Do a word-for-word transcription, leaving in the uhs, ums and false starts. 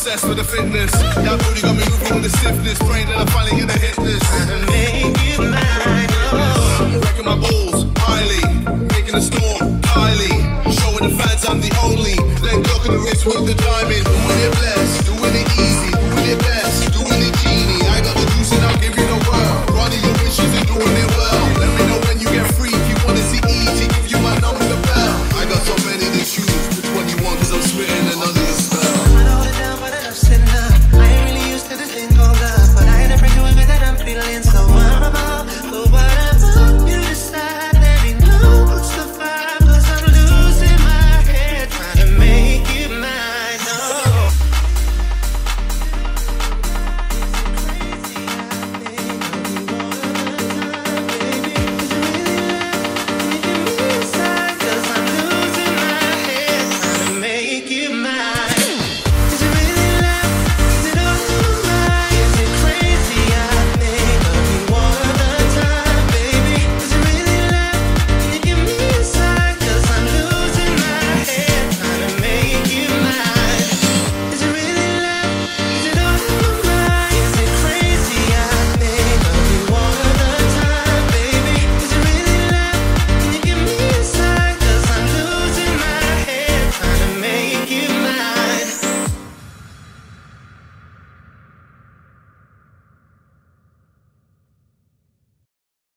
obsessed with the fitness. That booty got me moving with the stiffness. Praying that I finally get a hit list. Make you mine, oh. Wrecking my balls, highly. Making a storm, highly. Showing the fans I'm the only. Then go to the wrist with the diamond. When you're blessed.